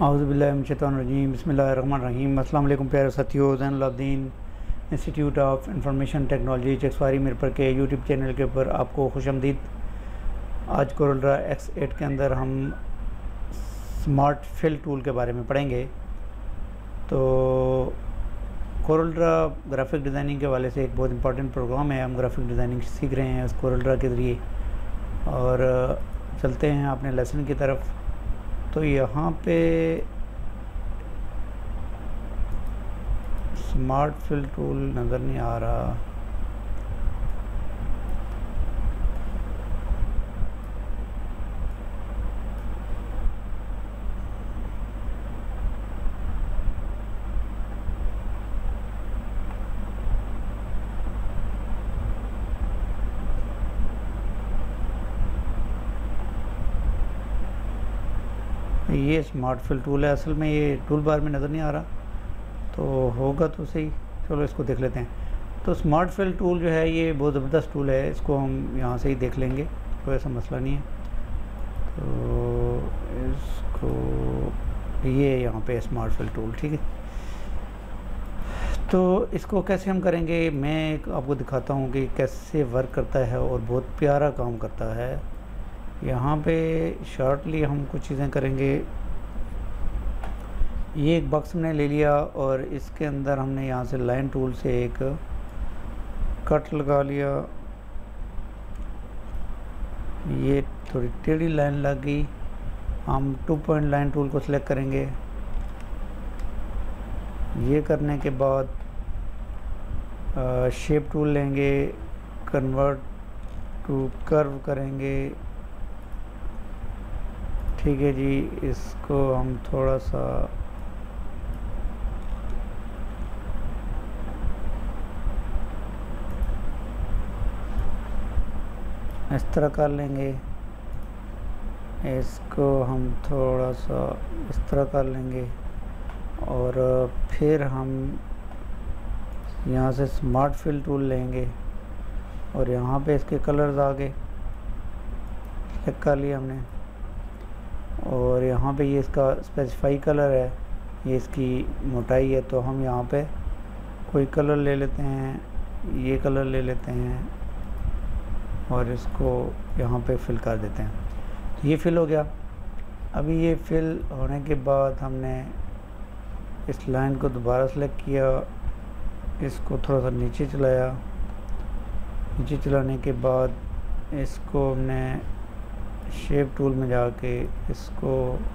औज़ुबिल्लाहिमिनश्शैतानिर्रजीम बिस्मिल्लाहिर्रहमानिर्रहीम। अस्सलाम वालेकुम प्यारे साथियों, Zainul institute of information technology Chaksawari Mirpur के यूट्यूब चैनल के ऊपर आपको खुशामदीद। आज कोरलड्रा X8 के अंदर हम स्मार्ट फिल टूल के बारे में पढ़ेंगे। तो कोरलड्रा ग्राफिक डिज़ाइनिंग के वाले से एक बहुत इंपॉर्टेंट प्रोग्राम है। हम ग्राफिक डिज़ाइनिंग सीख रहे हैं उस कोरलड्रा के ज़रिए और चलते हैं अपने लेसन की तरफ। तो यहाँ पे स्मार्ट फिल टूल नज़र नहीं आ रहा। ये स्मार्ट फिल टूल है, असल में ये टूल बार में नज़र नहीं आ रहा, तो होगा तो सही। चलो इसको देख लेते हैं। तो स्मार्ट फिल टूल जो है ये बहुत ज़बरदस्त टूल है, इसको हम यहाँ से ही देख लेंगे, कोई ऐसा मसला नहीं है। तो इसको ये यहाँ पे स्मार्ट फिल टूल, ठीक है। तो इसको कैसे हम करेंगे, मैं आपको दिखाता हूँ कि कैसे वर्क करता है और बहुत प्यारा काम करता है। यहाँ पे शॉर्टली हम कुछ चीज़ें करेंगे। ये एक बॉक्स हमने ले लिया और इसके अंदर हमने यहाँ से लाइन टूल से एक कट लगा लिया। ये थोड़ी टेढ़ी लाइन लग गई, हम 2 पॉइंट लाइन टूल को सिलेक्ट करेंगे। ये करने के बाद शेप टूल लेंगे, कन्वर्ट टू कर्व करेंगे, ठीक है जी। इसको हम थोड़ा सा इस तरह कर लेंगे, इसको हम थोड़ा सा इस तरह कर लेंगे और फिर हम यहाँ से स्मार्ट फिल टूल लेंगे और यहाँ पे इसके कलर्स आ गए, सेलेक्ट कर लिया हमने। और यहाँ पे ये इसका स्पेसिफाई कलर है, ये इसकी मोटाई है, तो हम यहाँ पे कोई कलर ले लेते हैं, ये कलर ले लेते हैं और इसको यहाँ पे फिल कर देते हैं। ये फिल हो गया। अभी ये फिल होने के बाद हमने इस लाइन को दोबारा सेलेक्ट किया, इसको थोड़ा सा नीचे चलाया। नीचे चलाने के बाद इसको हमने शेप टूल में जाके इसको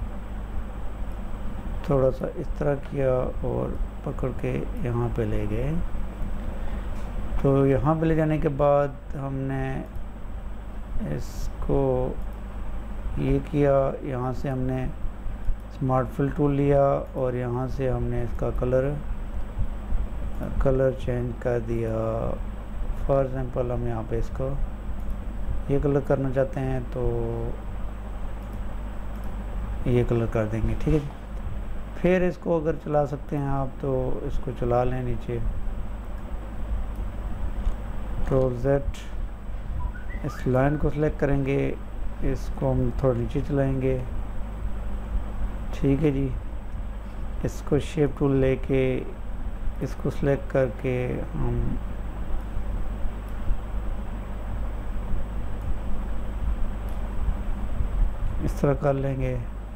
थोड़ा सा इस तरह किया और पकड़ के यहाँ पे ले गए। तो यहाँ पे ले जाने के बाद हमने इसको ये किया, यहाँ से हमने स्मार्ट फिल टूल लिया और यहाँ से हमने इसका कलर चेंज कर दिया। फॉर एग्ज़ाम्पल हम यहाँ पे इसको ये कलर करना चाहते हैं तो ये कलर कर देंगे, ठीक है जी। फिर इसको अगर चला सकते हैं आप तो इसको चला लें नीचे, कंट्रोल Z, इस लाइन को सिलेक्ट करेंगे, इसको हम थोड़ा नीचे चलाएंगे, ठीक है जी। इसको शेप टूल लेके इसको सिलेक्ट करके हम इस तरह कर लेंगे।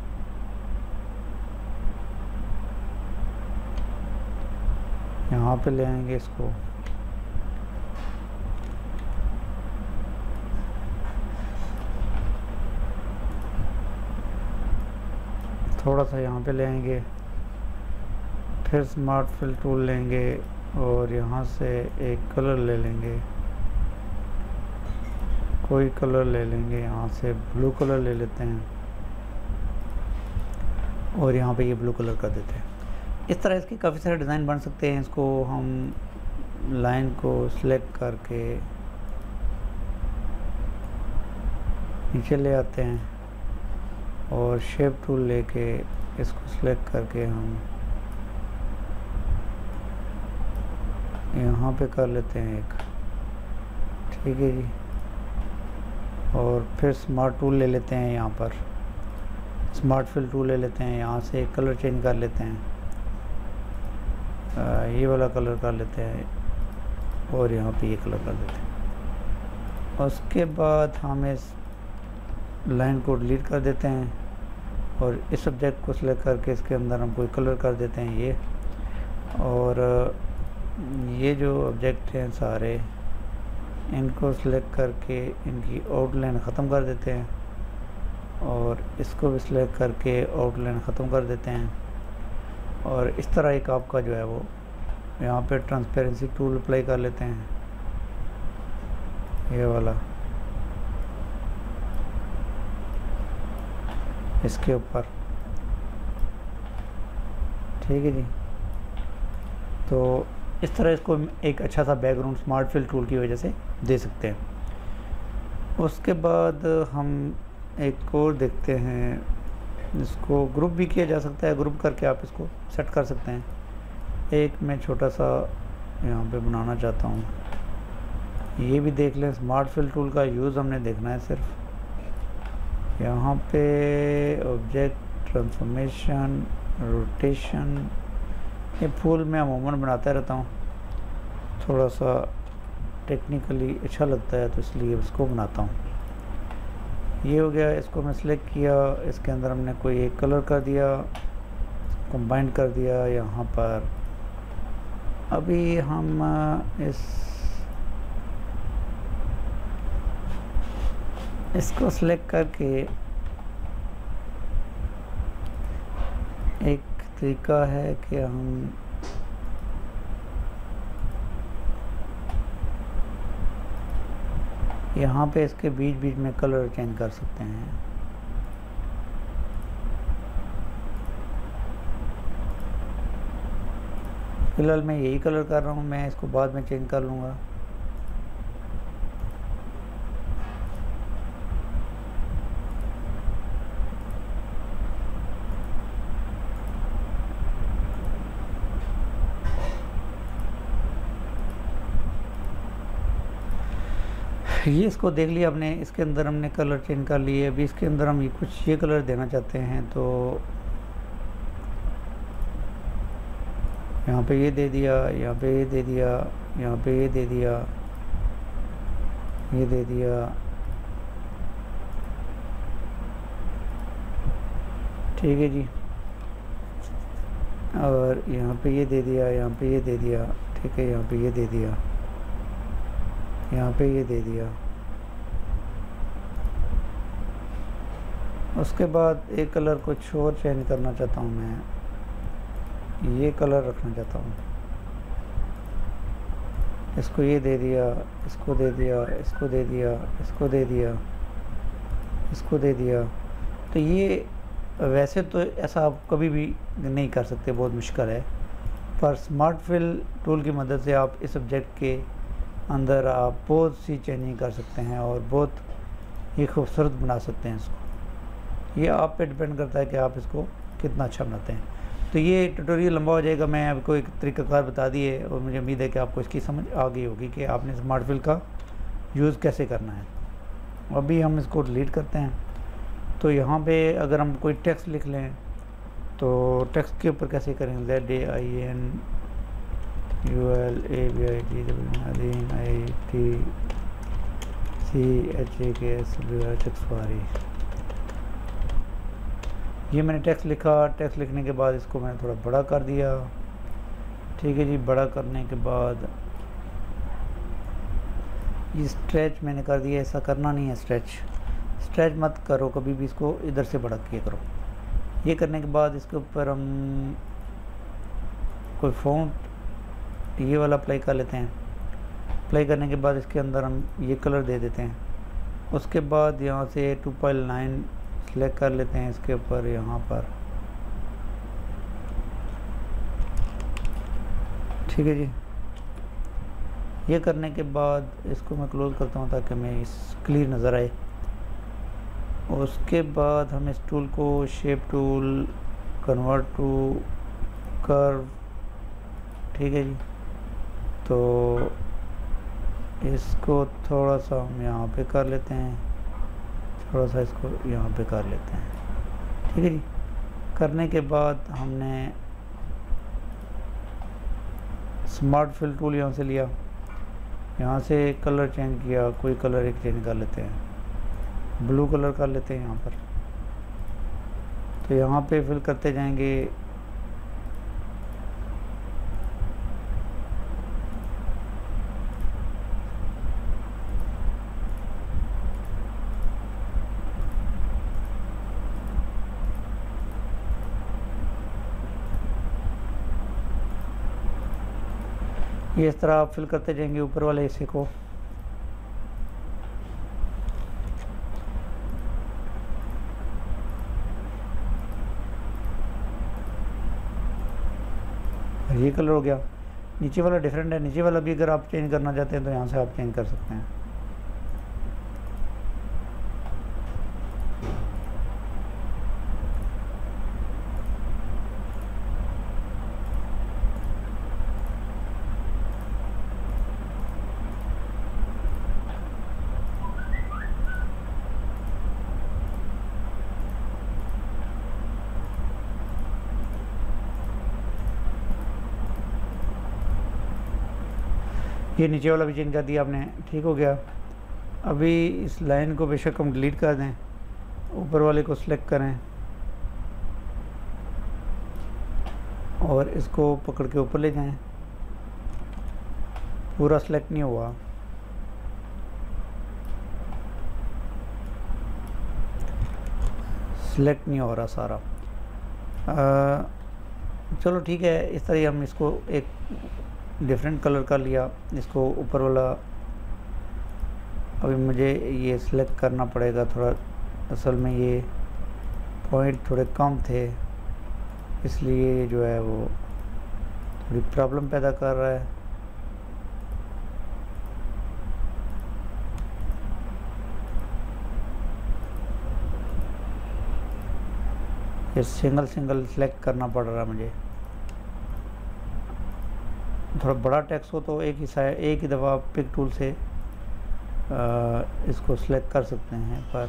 यहाँ पे ले आएंगे इसको, थोड़ा सा यहाँ पे ले आएंगे, फिर स्मार्ट फिल टूल लेंगे और यहाँ से एक कलर ले लेंगे, कोई कलर ले लेंगे, यहाँ से ब्लू कलर ले लेते हैं और यहाँ पे ये ब्लू कलर कर देते हैं। इस तरह इसके काफ़ी सारे डिज़ाइन बन सकते हैं। इसको हम लाइन को सिलेक्ट करके नीचे ले आते हैं और शेप टूल लेके इसको सिलेक्ट करके हम यहाँ पे कर लेते हैं एक, ठीक है जी। और फिर स्मार्ट टूल ले लेते हैं यहाँ पर, स्मार्ट फिल टूल ले लेते हैं, यहाँ से कलर चेंज कर लेते हैं, ये वाला कलर कर लेते हैं और यहाँ पे ये कलर कर देते हैं। उसके बाद हम इस लाइन को डिलीट कर देते हैं और इस सब्जेक्ट को सिलेक्ट करके इसके अंदर हम कोई कलर कर देते हैं ये, और ये जो ऑब्जेक्ट हैं सारे इनको सिलेक्ट करके इनकी आउटलाइन ख़त्म कर देते हैं और इसको भी सिलेक्ट करके आउटलाइन ख़त्म कर देते हैं। और इस तरह एक आपका जो है वो यहाँ पे ट्रांसपेरेंसी टूल अप्लाई कर लेते हैं, ये वाला इसके ऊपर, ठीक है जी। तो इस तरह इसको एक अच्छा सा बैकग्राउंड स्मार्ट फिल टूल की वजह से दे सकते हैं। उसके बाद हम एक और देखते हैं, इसको ग्रुप भी किया जा सकता है, ग्रुप करके आप इसको सेट कर सकते हैं। एक मैं छोटा सा यहाँ पे बनाना चाहता हूँ, ये भी देख लें। स्मार्ट फिल टूल का यूज़ हमने देखना है सिर्फ यहाँ पे ऑब्जेक्ट ट्रांसफॉर्मेशन, रोटेशन, ये फूल मैं अमूमन बनाता रहता हूँ, थोड़ा सा टेक्निकली अच्छा लगता है तो इसलिए इसको बनाता हूँ। ये हो गया, इसको मैं सिलेक्ट किया, इसके अंदर हमने कोई एक कलर कर दिया, कंबाइन कर दिया यहाँ पर। अभी हम इसको सिलेक्ट करके एक तरीका है कि हम यहाँ पे इसके बीच बीच में कलर चेंज कर सकते हैं। फिलहाल मैं यही कलर कर रहा हूँ, मैं इसको बाद में चेंज कर लूँगा। ये इसको देख लिया आपने, इसके अंदर हमने कलर चेंज कर लिए। अभी इसके अंदर हम कुछ ये कलर देना चाहते हैं, तो यहाँ पे ये दे दिया, यहाँ पे ये दे दिया, यहाँ पे ये दे दिया, ये दे दिया, ठीक है जी। और यहाँ पे ये दे दिया, यहाँ पे ये दे दिया, ठीक है, यहाँ पे ये दे दिया, यहाँ पे ये दे दिया। उसके बाद एक कलर कुछ और चेंज करना चाहता हूँ मैं, ये कलर रखना चाहता हूँ। इसको ये दे दिया, इसको दे दिया, इसको दे दिया, इसको दे दिया, इसको दे दिया। तो ये वैसे तो ऐसा आप कभी भी नहीं कर सकते, बहुत मुश्किल है, पर स्मार्ट फिल टूल की मदद से आप इस सब्जेक्ट के अंदर आप बहुत सी चेंजिंग कर सकते हैं और बहुत ही खूबसूरत बना सकते हैं इसको। ये आप पे डिपेंड करता है कि आप इसको कितना अच्छा बनाते हैं। तो ये ट्यूटोरियल लंबा हो जाएगा, मैं आपको एक तरीक़ाकार बता दिए और मुझे उम्मीद है कि आपको इसकी समझ आ गई होगी कि आपने स्मार्ट फिल का यूज़ कैसे करना है। अभी हम इसको डिलीट करते हैं। तो यहाँ पे अगर हम कोई टेक्स्ट लिख लें तो टेक्स्ट के ऊपर कैसे करेंगे, ZANULABITCHAKSWARI। ये मैंने टेक्स्ट लिखा। टेक्स्ट लिखने के बाद इसको मैंने थोड़ा बड़ा कर दिया, ठीक है जी। बड़ा करने के बाद ये स्ट्रेच मैंने कर दिया, ऐसा करना नहीं है, स्ट्रेच मत करो कभी भी, इसको इधर से बड़ा किया करो। ये करने के बाद इसके ऊपर हम कोई फ़ॉन्ट ये वाला अप्लाई कर लेते हैं। अप्लाई करने के बाद इसके अंदर हम ये कलर दे देते हैं। उसके बाद यहाँ से 2.9 सेलेक्ट कर लेते हैं इसके ऊपर, यहाँ पर, ठीक है जी। ये करने के बाद इसको मैं क्लोज़ करता हूँ ताकि मैं इस क्लियर नज़र आए। उसके बाद हम इस टूल को shape tool, convert to curve, ठीक है जी। तो इसको थोड़ा सा हम यहाँ पे कर लेते हैं, थोड़ा सा इसको यहाँ पे कर लेते हैं, ठीक है जी। करने के बाद हमने स्मार्ट फिल टूल यहाँ से लिया, यहाँ से कलर चेंज किया, कोई कलर एक चेंज कर लेते हैं, ब्लू कलर कर लेते हैं यहाँ पर। तो यहाँ पे फिल करते जाएंगे, ये इस तरह आप फिल करते जाएंगे ऊपर वाले हिस्से को। ये कलर हो गया। नीचे वाला डिफरेंट है, नीचे वाला भी अगर आप चेंज करना चाहते हैं तो यहाँ से आप चेंज कर सकते हैं। ये नीचे वाला भी चेंज कर दिया आपने, ठीक हो गया। अभी इस लाइन को बेशक हम डिलीट कर दें, ऊपर वाले को सिलेक्ट करें और इसको पकड़ के ऊपर ले जाएं। पूरा सिलेक्ट नहीं हुआ, सिलेक्ट नहीं हो रहा सारा। चलो ठीक है, इस तरह हम इसको एक डिफरेंट कलर कर लिया। इसको ऊपर वाला अभी मुझे ये सिलेक्ट करना पड़ेगा थोड़ा, असल में ये पॉइंट थोड़े कम थे इसलिए जो है वो थोड़ी प्रॉब्लम पैदा कर रहा है। ये सिंगल सिलेक्ट करना पड़ रहा है मुझे। थोड़ा बड़ा टेक्स्ट हो तो एक ही दफ़ा पिक टूल से इसको सिलेक्ट कर सकते हैं, पर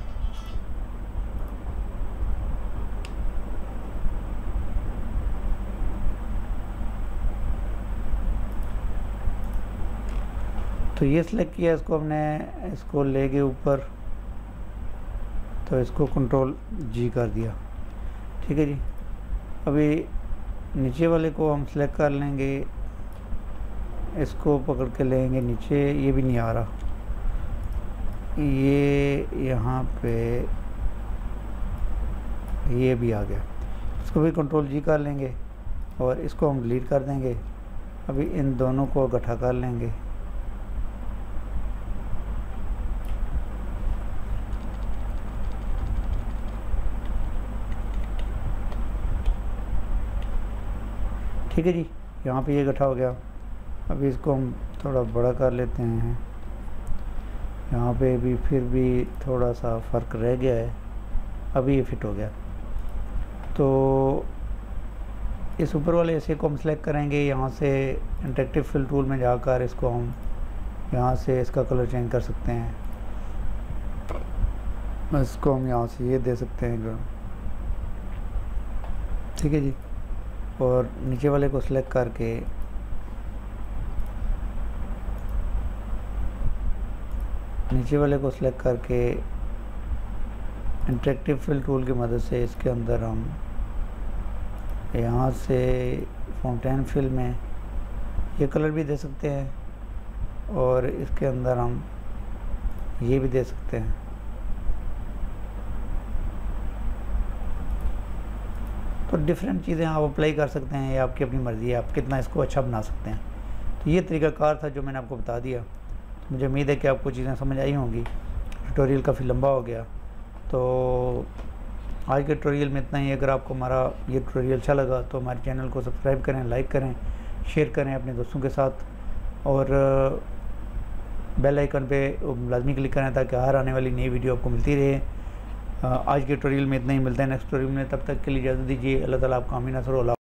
तो ये सिलेक्ट किया इसको हमने, इसको ले गए ऊपर तो इसको कंट्रोल जी कर दिया, ठीक है जी। अभी नीचे वाले को हम सिलेक्ट कर लेंगे, इसको पकड़ के लेंगे नीचे। ये भी नहीं आ रहा, ये यहाँ पे ये भी आ गया। इसको भी कंट्रोल जी कर लेंगे और इसको हम डिलीट कर देंगे। अभी इन दोनों को इकट्ठा कर लेंगे। ठीक है जी, यहाँ पे ये इकट्ठा हो गया। अभी इसको हम थोड़ा बड़ा कर लेते हैं। यहाँ पे भी फिर भी थोड़ा सा फ़र्क रह गया है, अभी ये फिट हो गया। तो इस ऊपर वाले हिस्से को हम सेलेक्ट करेंगे, यहाँ से इंटरेक्टिव फिल टूल में जाकर इसको हम यहाँ से इसका कलर चेंज कर सकते हैं। इसको हम यहाँ से ये दे सकते हैं, ठीक है जी। और नीचे वाले को सिलेक्ट करके इंटरेक्टिव फिल टूल की मदद से इसके अंदर हम यहाँ से फाउंटेन फिल में ये कलर भी दे सकते हैं और इसके अंदर हम ये भी दे सकते हैं। तो डिफरेंट चीज़ें आप अप्लाई कर सकते हैं, ये आपकी अपनी मर्ज़ी है, आप कितना इसको अच्छा बना सकते हैं। तो ये तरीक़ाकार था जो मैंने आपको बता दिया। तो मुझे उम्मीद है कि आपको चीज़ें समझ आई होंगी। ट्यूटोरियल काफ़ी लंबा हो गया, तो आज के ट्यूटोरियल में इतना ही। अगर आपको हमारा ये ट्यूटोरियल अच्छा लगा तो हमारे चैनल को सब्सक्राइब करें, लाइक करें, शेयर करें अपने दोस्तों के साथ और बेल आइकन पे लाजमी क्लिक करें ताकि हर आने वाली नई वीडियो आपको मिलती रहे। आज के ट्यूटोरियल में इतना ही, मिलते हैं नेक्स्ट ट्यूटोरियल में। तब तक के लिए इजाज़त दीजिए। अल्लाह ताला आपका आमीन।